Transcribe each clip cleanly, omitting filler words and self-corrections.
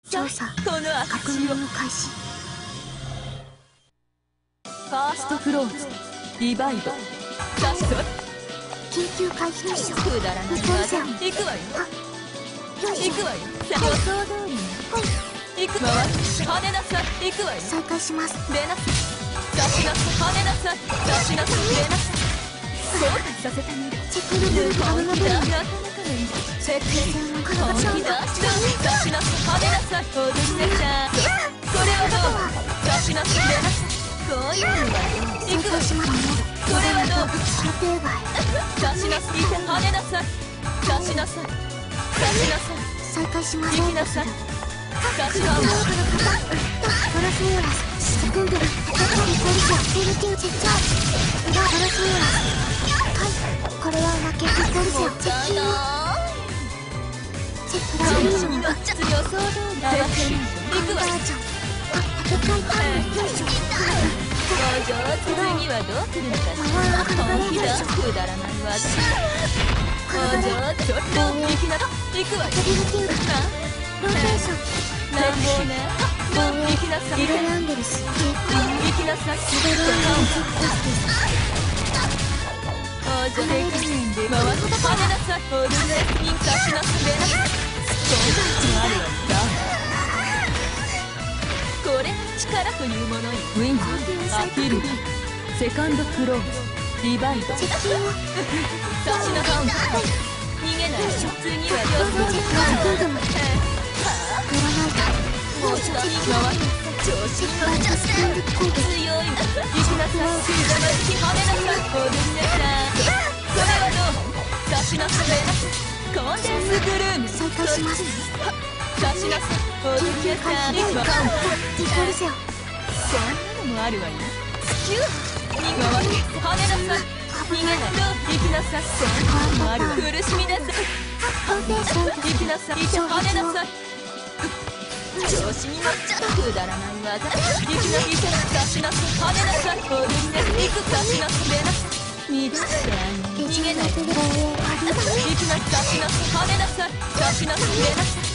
調査この確認を開始。 ファーストフローズリバイド緊急回避ミッション。 くだらない技行くわよよいしょ。 行くわよ予想通りに行くわ跳ねなさい行くわよ再開します。 出なさい出しなさい跳ねなさい出しなさい出なさい後悔させてみるチェックルブルアブナブルなかなかのいいチェック本気だ出しなさい跳ねなさい踊りなさいこれはどう出しなさい出なさいこういうのは再行くわよ開します。 これはどう想定外。 出しなさい跳ねなさい出しなさい出しなさい再開します。 行きなさい出しなさいトラスミオラスセクンドルテクニコリシアセルティウチェッチャー裏トラスミオラス。はいこれは負けテコリシアチェッキングチェックラブリーノ調子に乗っちゃって予想通りだわ行くわよちゃん戦いタイムよいしょ。 上次はどうするのかしら本気だくだらない技ちょっと行きな行くわよテビルティウダローテーション乱暴ね行きなさいリベルアンゲルス行きなさいリベルアンゲルスジャスティス王女平均で回って跳ねなさい踊りで認可しなさい出なさいそんなうちがあるわけだこれが力というものよウィングアピルセカンドクローズリバイドチェッキング差しのカウント逃げないよ次は予想チェックセクンドもはあグラナイもう下に回る調子に乗っちゃってトス攻撃強いな行きなさい邪魔し跳ねなさい踊りなさいこれはどう差しなさい出なさいコンデンスブルーム再開します。 差しなさい踊りなさいテコリシアそんなのもあるわよキュー逃げ回る跳ねなさい逃げない行きなさいそんなのもあるわ苦しみなさいファンデーション行きなさい跳ねなさい調子に乗っちゃうくだらない技行きなさい差しなさい跳ねなさい踊りなさい行く差しなさい出なさい乱してあげる逃げない防衛あり行きなさい差しなさい跳ねなさい差しなさい出なさい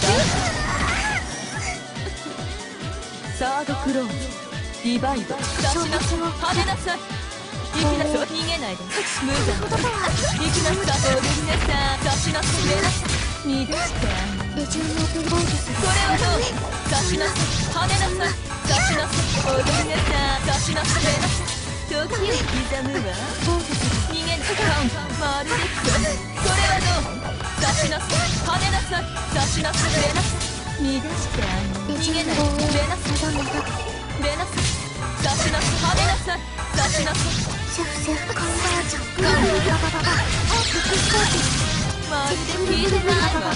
サードクローズリバイド差しなさい跳ねなさい行きなさい逃げないで無残行きなさい踊りなさい差しなさい出なさい乱してあげるレジュームオブボーゲスこれはどう差しなさい跳ねなさい差しなさい踊りなさい差しなさい出なさい時を刻むわボーゲス逃げないカウンまるでこれはどう差しなさい跳ねなさい差しなさい出なさい乱してあげるレジュー逃げないム防衛出なさいダメだ出なさい差しなさい跳ねなさい差しなさいシェフセフカンバージョンガンババババテクスコーテまるで聞いてないわ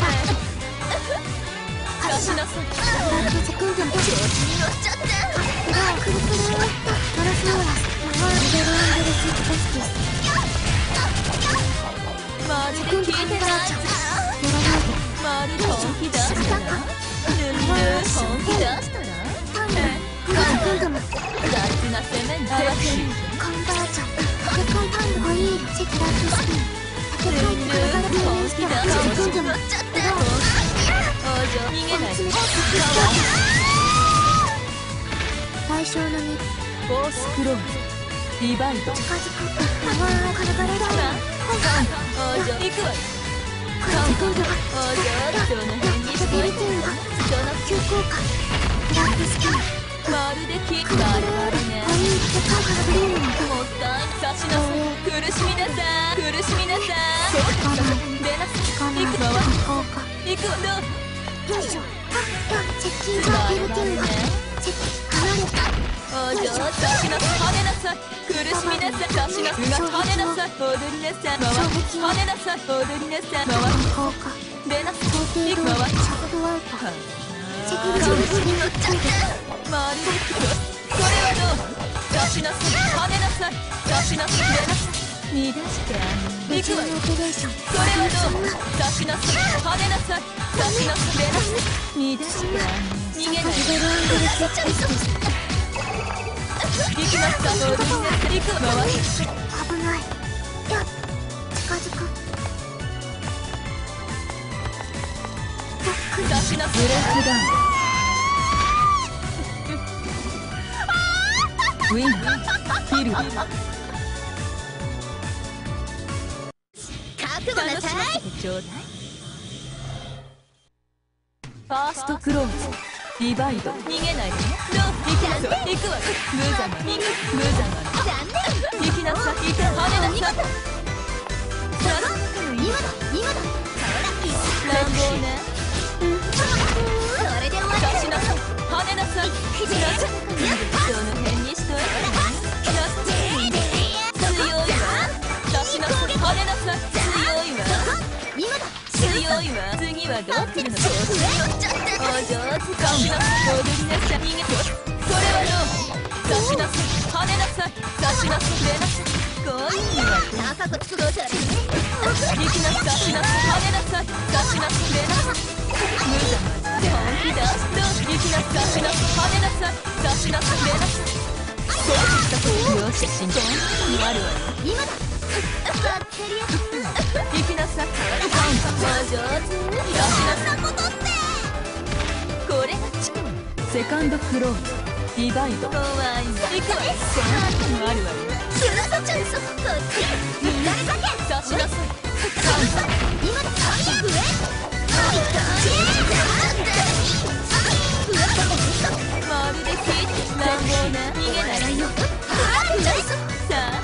差しなさいブラックセクンドも調子に乗っちゃって裏をクルクルトラスモーラスリベルアンゲルスジャスティスまるで聞いてないグラナイまるで本気出したら本気出したらグラセクンドも雑な攻めに合わせるカンバージョン世界パンホイールチェキラップスピン世界カルバラティエスタセクンドも裏を王女逃げないで対象の2 フォースクローズリバイド近づくカルバラダイ王女行くわよカルセクンドが王女その辺にしテビルてティウがその急降下グラップスピンまるでキックあるあるねホイール世界カルブリームのもったい差しなさい苦しみなさい苦しみなさい出なさい行くわ効果行くわどうよいしょチェッキングアピルティウがチェッキ離れた王女差しなさい跳ねなさい苦しみなさい差しなさい跳ねなさい踊りなさい回る跳ねなさい踊りなさい回る効果出なさ想定い行くわ通りシャフトアウトチェック調ル子に乗っちゃってまるでこれはどう差しなさい跳ねなさい差しなさい出なさい乱してあげるレジュー行くわよムオペレーションこれはどう差しなさい跳ねなさい差しなさい出なさい乱してあげる逃げないリベルアンゲルスジャスティス行きますか踊りなさい行くわ回る危ない近づく差しなさいブレイクダウンウィンヒル覚悟なさい。 ちょうだい。ファーストクローズディバイド逃げないでね。行くわよ無残な無残な残念。 行きなさい。跳ねなさい。 今だ。 乱暴ね。 それで終わり。 出しなさい。跳ねなさい。その辺にしといて強いわ。出しなさい。跳ねなさい。強いわ。 今だ。 強いわ。次はどう来るの。お上手かしなさい。踊りなさい。逃げてそれはどう。出しなさい。跳ねなさい。出しなさい。出なさい。こういうわ。 高くつこうぜ。 行きなさい。出しなさい。跳ねなさい。出しなさい。出なさい。無駄本気出しどう。行きなさい。出しなさい。跳ねなさい。出しなさい。出なさい。そうしたことよし信じあるわよ。 今だ。バッテリア。 行きなさい。お上手。出しなさい。 ことって。 これがチコセカンドクローズディバイド怖いわ。行くわよ。そんなこともあるわよ。 シュラトちゃんそこっち。みんなでかけ。 出しなさい。 今だ。 まるで聞いて乱暴な逃げないよ。さあ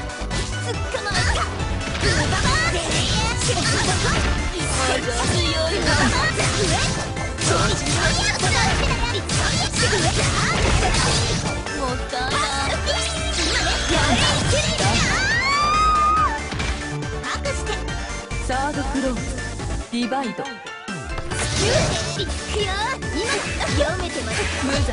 お上手強いわ。もったいない。サードクローズディバイド読めてます。 無残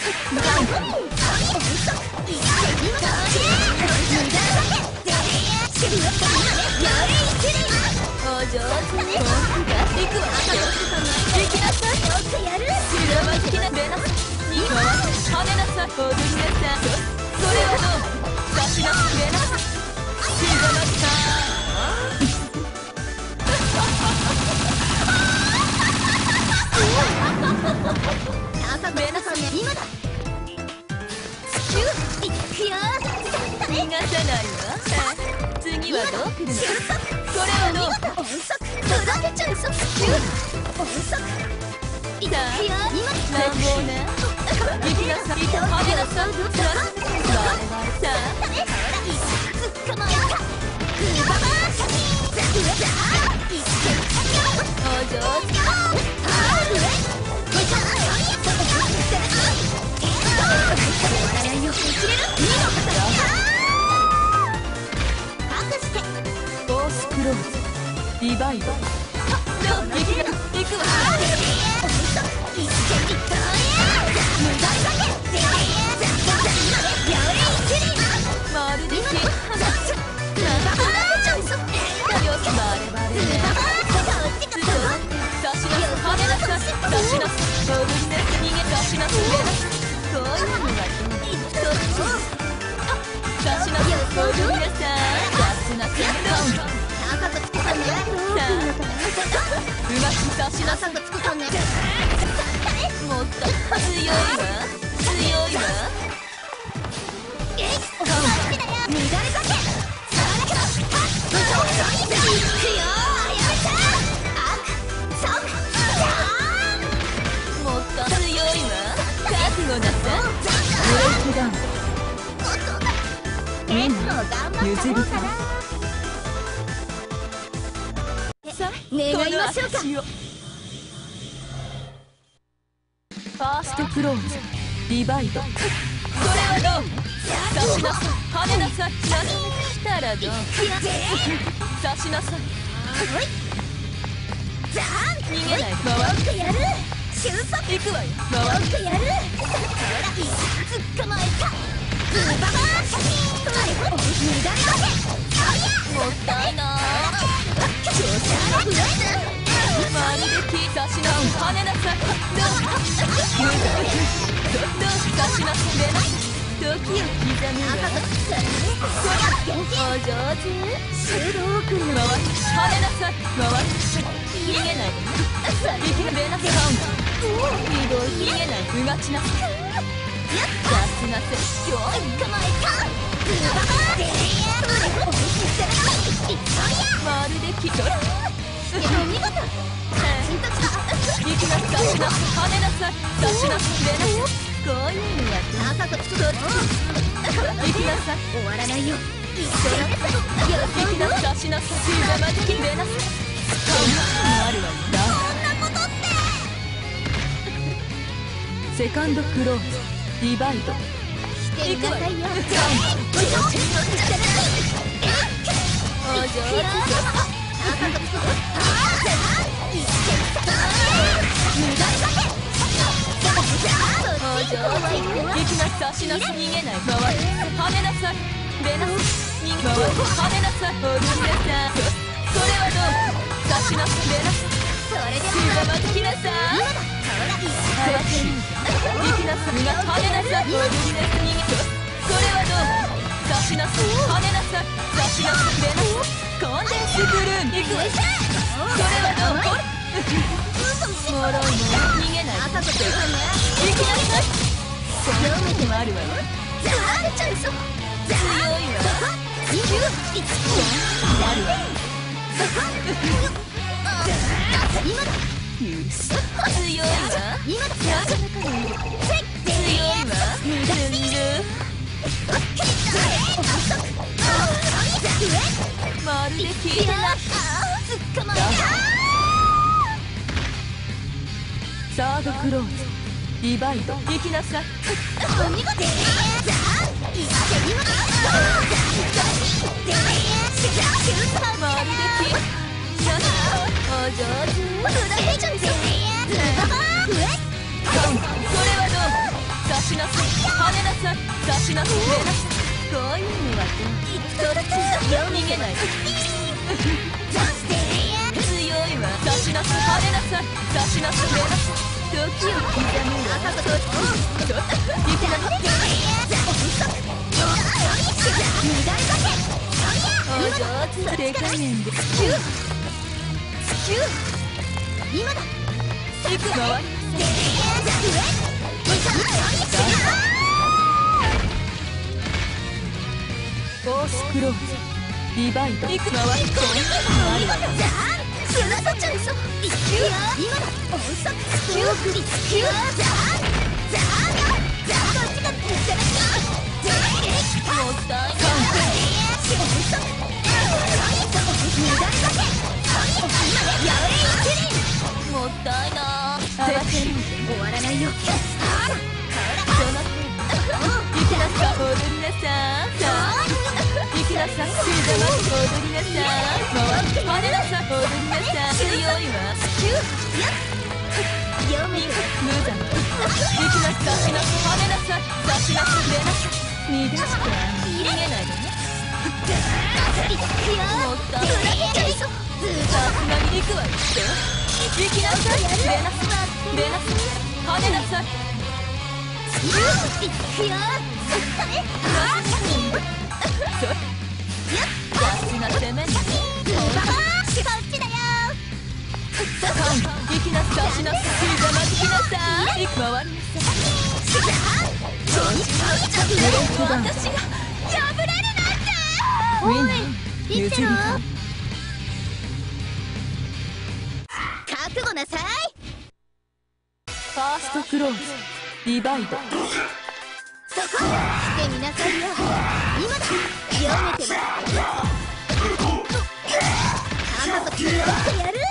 お上手に行くわ。行きなさい。好きな出なさい。跳ねなさい。踊りなさい。それはどう。出しなさい。出なさい。ひざまさベナさんね。今だ。 逃がさないわ。次はどう来るの。これはどう。 音速。届けちゃうぞ。音速。 さあ乱暴ね。行きなさい。跳ねなさい。さあ捕まえた。 お上手。フォースクローズディバイド行くわ。まるでバレバレね。出しなさい。跳ねなさい。出しなさい。踊りなさい。逃げ出しなさい。こういうのがどっち。出しなさい。踊りなさい。出しなさい。 高くつけたね。 うまく出しなさい。 高くつけたね。 もっと強いわ。強いわ。 乱れかけ。 もっと強いわ。覚悟なさい。ブレイクダウン。みんな譲りたい。さあ願いましょうか。 ファーストクローズディバイドそれはどう。出しなさい。跳ねなさい。したらどう。出しなさい。逃げないで回ってやる。収束。 行くわよ。回ってやる。捕まえた。 もったいな。まるで出しなさい。跳ねなさい。どう出しなさい。出なさい。時を刻むわ。お上手。 修道君の回って跳ねなさい。回って逃げないでね。いきなり出なさい。移動逃げない。うがちなさい。出しななせよーい捕まえたまるでキトラお見事チンときた行きなさい跳ねなさい出しなさい出なさいこういうのは朝とつく行きなさい終わらないよ一緒の行きなさい出しなさい邪魔的出なさい顔があるわよなそんなことってセカンドクローズディバイドしてみなさいよお上手お上手行きなさいしなさい逃げない回る跳ねなさい出なさい逃げ回る跳ねなさい踊りなさいそれはどう出しなさい出なさいそれで邪魔的なさい行きなさい跳ねなさい踊りなさい逃げそれはどう出しなさい跳ねなさい出しなさい出なさいコンデンスブルーン行くわそれはどうほれもろいも逃げない朝とつく行きなさいそうめてもあるわよじゃあちゃいそ強いわあるわ今だ許す強いわ今だ強いわずんるまるで聞いてない捕まえサードクローズディバイド行きなさいお見事じゃあまるで聞いてお上手それはどう出しなさい跳ねなさい出しなさい出なさいこういうのはどう逃げない強いわ出しなさい跳ねなさい出しなさい出なさい時を刻むわ行きなさいお上手手加減で今だ行く回りフォースクローズディバイド行く回りもったいもったいな終わらないよ行きなさい踊りなさい行きなさいシーザマ踊りなさい跳ねなさい踊りなさい強いわ無残行きなさいしなさい跳ねなさい出しなさい出なさい逃げして逃げないでねもったいないさすがに行くわよ行きなさい出なさい出なさい跳ねなさい雑な攻めに行きなさいしなさい邪魔つきなさい回りなさい私が破れるなんてウィナー譲りか覚悟なさいファーストクローズディバイドそこしてみなさいよ今だ読めてる甘く強くやる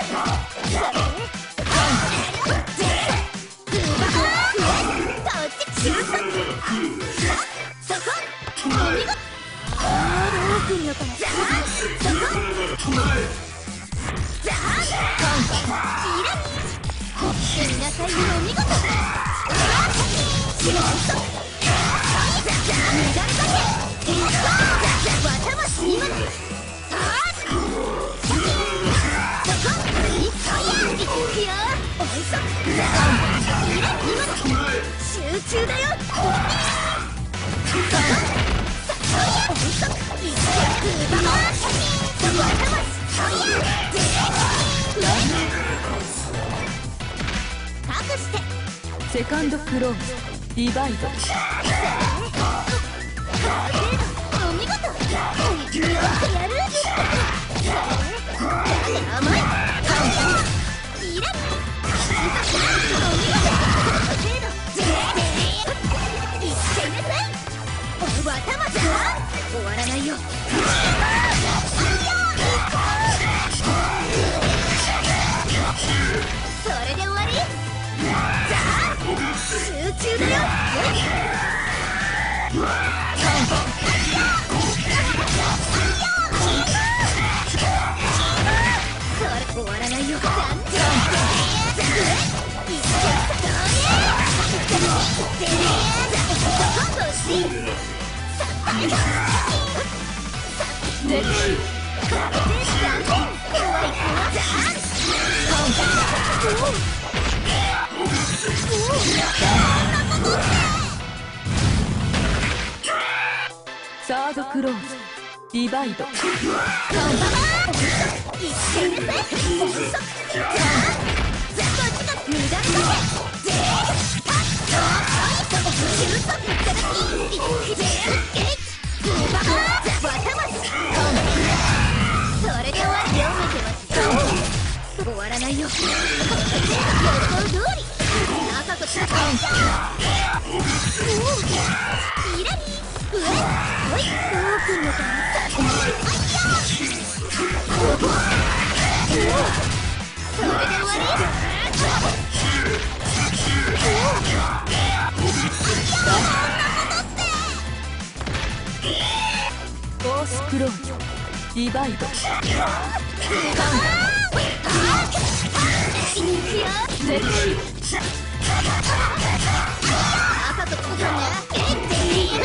そこお見事どうすんのかなじゃあそこじゃあいらにしてみなさいよお見事集中だよセカンドクローズリバイド。 お見事。やる。甘い。いらん。お見事。いっちゃいなさい。頭じゃ終わらないよ。それで終わり。じゃあ集中だよ。それ終わらないよ。 サードクローズリバイド。 いっちゃいなさい。音速。じゃあこっちが無駄にだけ。それで終わり。終わらないよ。予想通り。朝と違う。イラリー。上。おい。どうくんのかな。それで終わり。 フォースクローズリバイド。 朝とこね。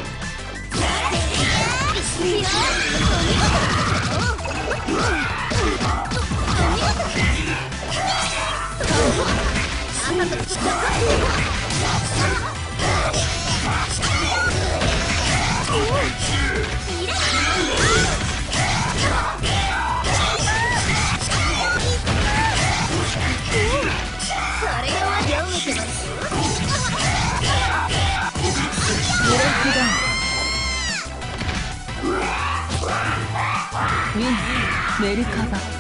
ウィンメルカバ。